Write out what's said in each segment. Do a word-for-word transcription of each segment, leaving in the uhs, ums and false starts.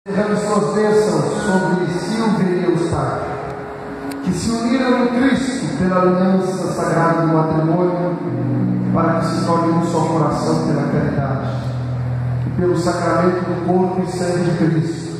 Derrame suas bênçãos sobre Silvia e Eustáquio, que se uniram em Cristo pela aliança sagrada do matrimônio, para que se torne um só coração pela caridade, e pelo sacramento do corpo e sangue de Cristo.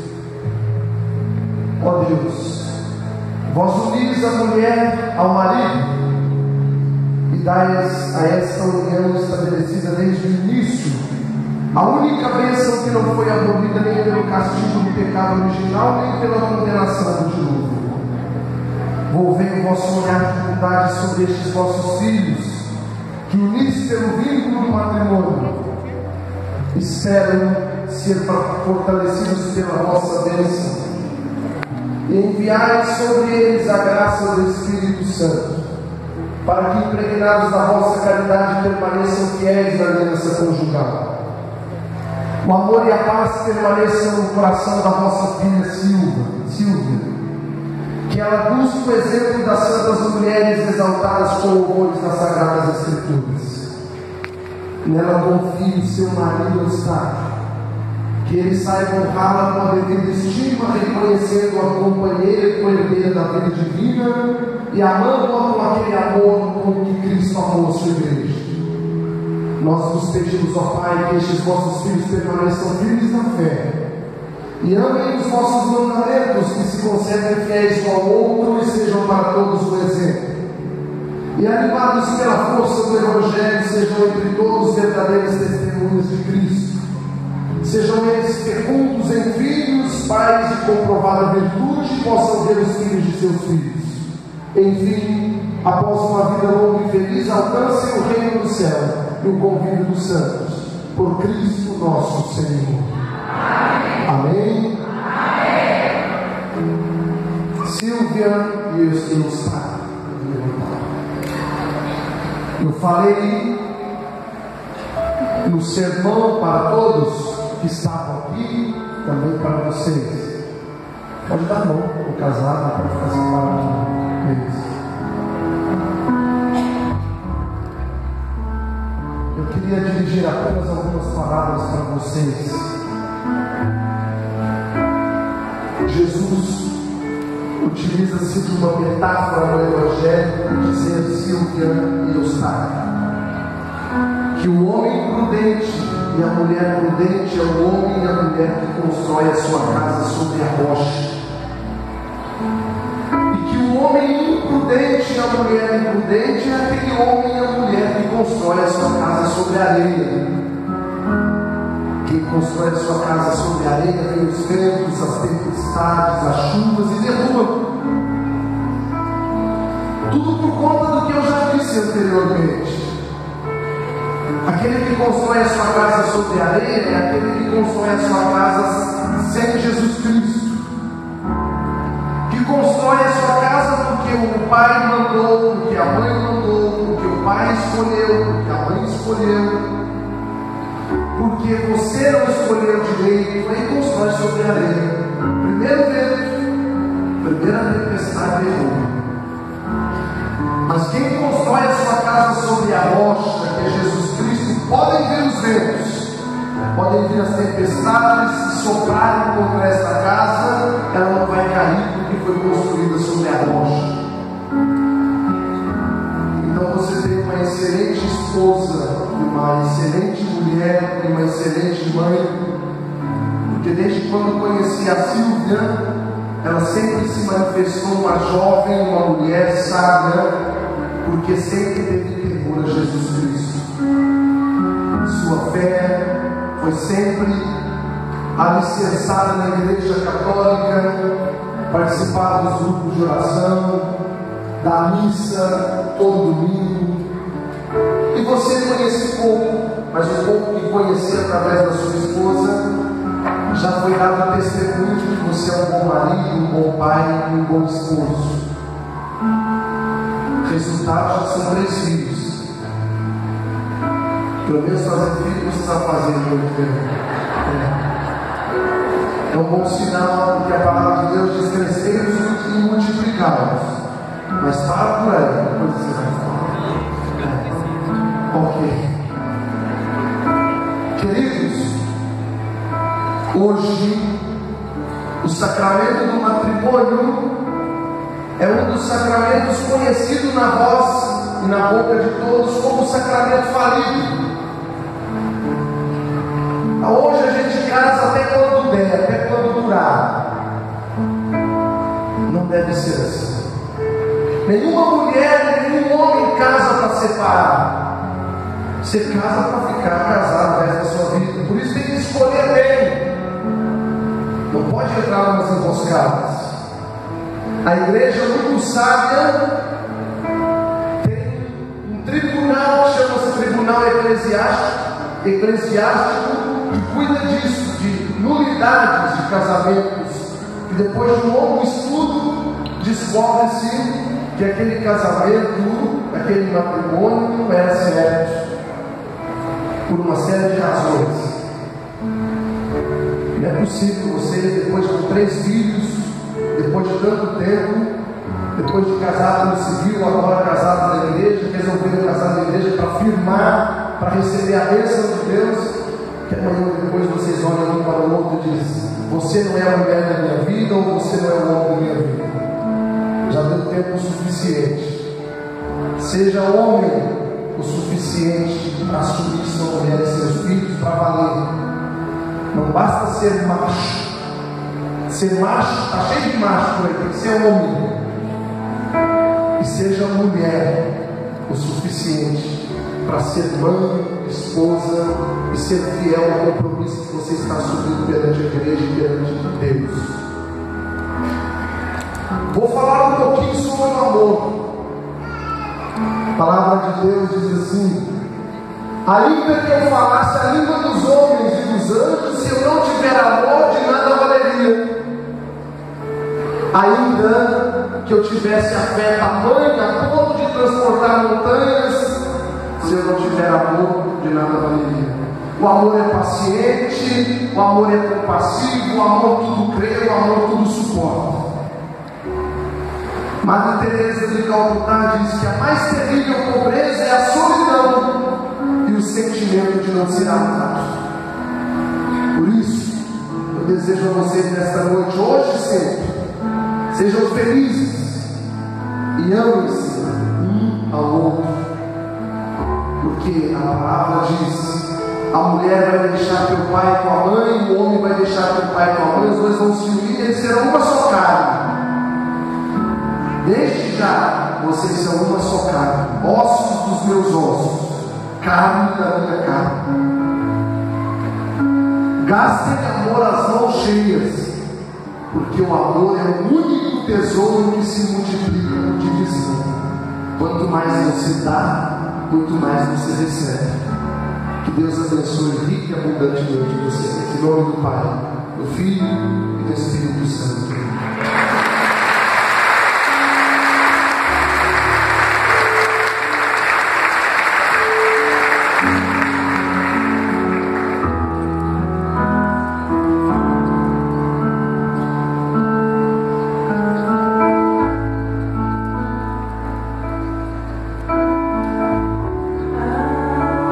Ó Deus, vós unis a mulher ao marido, e dais a esta união estabelecida desde o início a única bênção que não foi abolida nem pelo castigo do pecado original, nem pela condenação do dilúvio. Volvei o vosso olhar de bondade sobre estes vossos filhos, que unis pelo vínculo do matrimônio, esperam ser fortalecidos pela vossa bênção, e enviai sobre eles a graça do Espírito Santo, para que, impregnados da vossa caridade, permaneçam fiéis na aliança conjugal. O amor e a paz permaneçam no coração da vossa filha Silvia, que ela busque o exemplo das santas mulheres exaltadas com louvores nas Sagradas Escrituras. Nela confie seu marido Eustáquio, que ele saiba honrá-la com a devida estima, reconhecendo-a companheira e co-herdeira da vida divina e amando-a com aquele amor com que Cristo amou a sua igreja. Nós vos pedimos, ó Pai, que estes vossos filhos permaneçam firmes na fé e amem os vossos mandamentos, que se conservem fiéis um ao outro e sejam para todos um exemplo. E animados pela força do Evangelho, sejam entre todos verdadeiras testemunhas de Cristo. Sejam eles fecundos em filhos, pais de comprovada virtude, e possam ver os filhos de seus filhos. Enfim, após uma vida longa e feliz, alcancem o reino do céu e o convívio dos santos, por Cristo nosso Senhor. Amém. Amém. Silvia e Eustáquio. Eu falei no sermão para todos que estavam aqui, também para vocês. Pode dar a mão para o casado, pode fazer parte deles. Eu queria dirigir apenas algumas palavras para vocês. Jesus utiliza-se de uma metáfora no Evangelho para dizer Silvia e Eustáquio que o homem prudente e a mulher prudente é o homem e a mulher que constrói a sua casa sobre a rocha, e que o homem imprudente e a mulher imprudente é aquele homem e a mulher que constrói a sua casa sobre a areia. Quem constrói a sua casa sobre a areia vem os ventos, as tempestades, as chuvas e derruba. Tudo por conta do que eu já disse anteriormente. Aquele que constrói a sua casa sobre a areia é aquele que constrói a sua casa sem Jesus Cristo. Que constrói a sua casa porque o pai mandou, porque a mãe mandou, porque o pai escolheu, porque a mãe escolheu. Porque você não escolheu direito, aí constrói sobre a areia. Primeiro vento, primeira tempestade derruba. Mas quem constrói a sua casa sobre a rocha, que é Jesus Cristo, podem vir os ventos, podem vir as tempestades, se soprarem contra esta casa, ela não vai cair porque foi construída sobre a rocha. Então você tem uma excelente esposa, uma excelente mulher e uma excelente mãe, porque desde quando conheci a Silvia, ela sempre se manifestou uma jovem, uma mulher sábia, porque sempre teve temor a Jesus Cristo. Sua fé foi sempre alicerçada na Igreja Católica, participava dos grupos de oração, da missa todo domingo. E você conhece pouco, mas o pouco que conhecia através da sua esposa já foi dado testemunho de que você é um bom marido, um bom pai e um bom esposo. Resultados são três filhos. Pelo menos fazer filho você está fazendo muito bem. É um bom sinal, porque a palavra de Deus diz: crescemos e multiplicamos. Mas para por aí, depois você vai falar. Ok. Queridos, hoje sacramento do matrimônio é um dos sacramentos conhecido na voz e na boca de todos como o sacramento falido. Hoje a gente casa até quando der, até quando durar. Não deve ser assim. Nenhuma mulher, nenhum homem casa para separar. Você casa para ficar casado o resto da sua vida. Por isso tem que escolher bem. Não pode entrar nas emboscadas. A igreja muito sábia tem um tribunal que chama-se Tribunal Eclesiástico, eclesiástico que cuida disso, de nulidades de casamentos, que depois de um longo estudo descobre-se que aquele casamento, aquele matrimônio não era certo, por uma série de razões. Não é possível você, depois de três filhos, depois de tanto tempo, depois de casado no civil, agora casado na igreja, resolveram casar na igreja para firmar, para receber a bênção de Deus, que amanhã depois vocês olham um para o outro e dizem: você não é a mulher da minha vida, ou você não é o homem da minha vida. Já deu tempo suficiente. Seja homem o suficiente para assumir sua mulher e seus filhos para valer. Não basta ser macho. Ser macho, está cheio de macho por aí, tem que ser homem. E seja mulher o suficiente para ser mãe, esposa e ser fiel ao compromisso que você está assumindo perante a igreja e perante Deus. Vou falar um pouquinho sobre o amor. A palavra de Deus diz assim: ainda que eu falasse a língua dos homens e dos anjos, se eu não tiver amor, de nada valeria. Ainda que eu tivesse a fé tamanha a ponto de transportar montanhas, se eu não tiver amor, de nada valeria. O amor é paciente, o amor é compassivo, o amor tudo crê, o amor tudo suporta. Madre Teresa de Calcutá diz que a mais terrível pobreza é a solidão e o sentimento de não ser amado. Por isso, eu desejo a vocês nesta noite, hoje e sempre, sejam felizes e amem-se um ao outro, porque a palavra diz: a mulher vai deixar teu pai e tua mãe, o homem vai deixar teu pai e tua mãe, os dois vão se unir e eles serão uma só carne. Desde já vocês são uma só carne, ossos dos meus ossos, carne da minha carne. Gastem amor às mãos cheias, porque o amor é o único tesouro que se multiplica com divisão. Quanto mais você dá, quanto mais você recebe. Que Deus abençoe rica e abundantemente você. Em nome do Pai, do Filho e do Espírito Santo.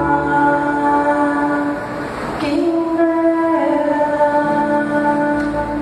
Quem dera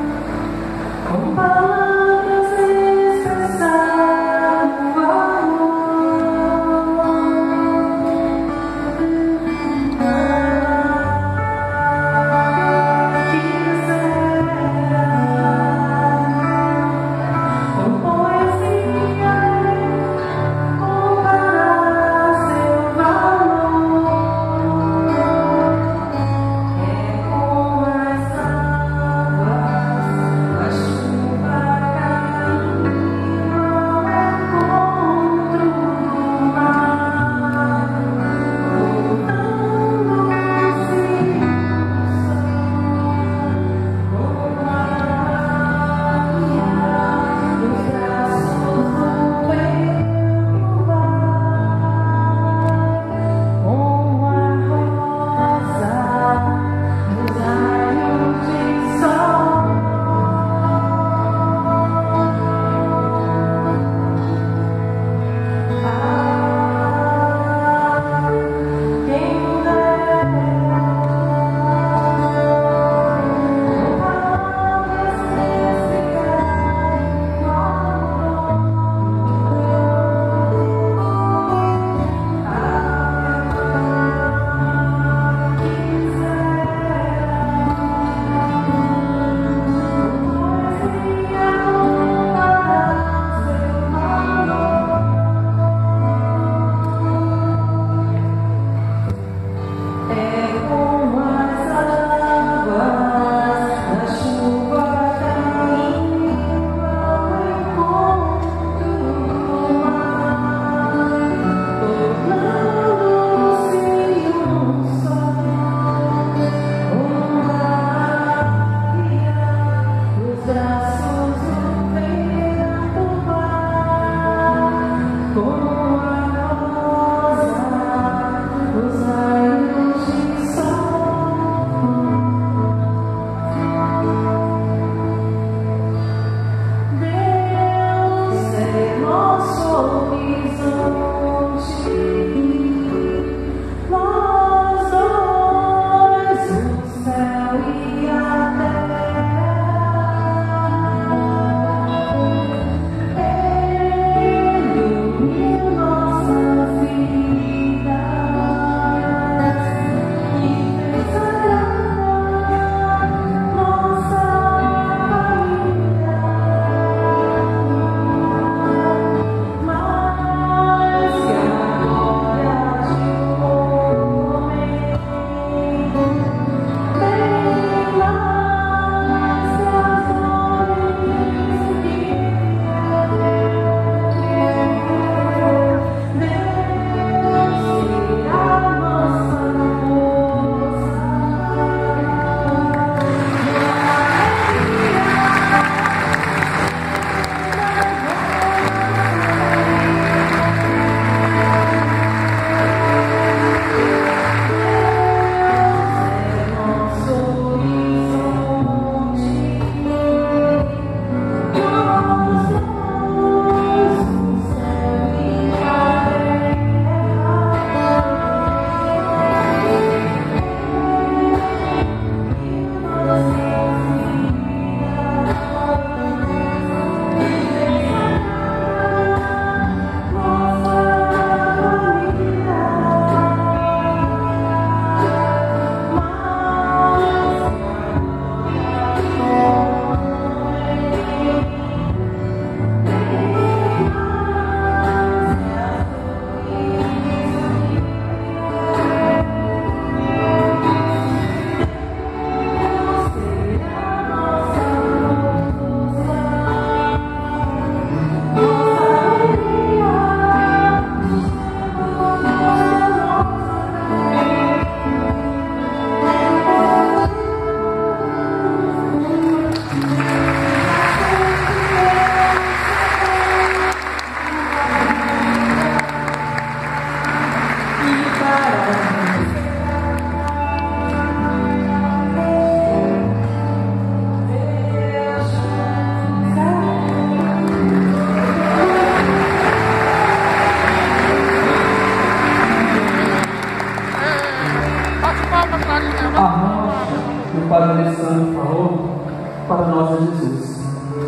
Jesus.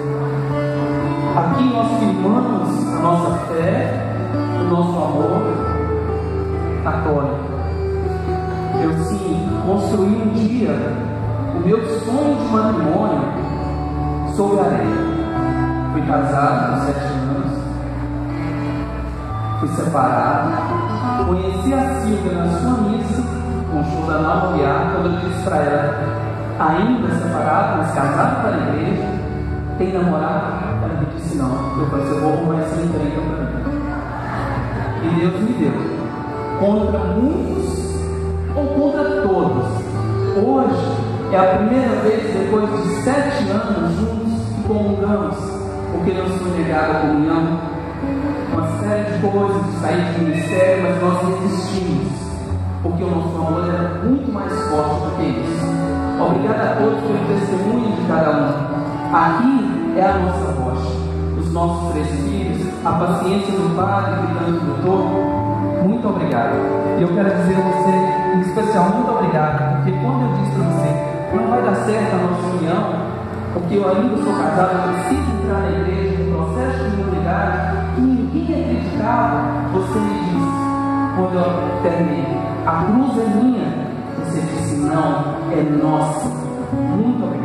Aqui nós firmamos a nossa fé, o nosso amor católico. Eu sim construí um dia o meu sonho de matrimônio sobre a areia. Fui casado com sete anos, fui separado, conheci a Silvia na sua missa, com o show da Nova Viar, quando eu disse para ela, ainda separado, mas casado para a igreja, tem namorado? Ela me disse não. Eu falei, eu vou arrumar essa encrenca para mim. E Deus me deu, contra muitos ou contra todos. Hoje é a primeira vez, depois de sete anos juntos, que comungamos, porque nos foi negada a comunhão, uma série de coisas, de sair de ministério, mas nós resistimos, porque o nosso amor era muito mais forte do que isso. Obrigado a todos pelo testemunho de cada um. Aqui é a nossa voz, os nossos três filhos, a paciência do padre, cuidando do doutor. Muito obrigado. E eu quero dizer a você, em especial, muito obrigado, porque quando eu disse para você, não vai dar certo a nossa união, porque eu ainda sou casado, eu preciso entrar na igreja, no processo de comunidade, que ninguém acreditava, você me disse, quando eu terminei, a cruz é minha, você disse, não, é nossa. Muito obrigado.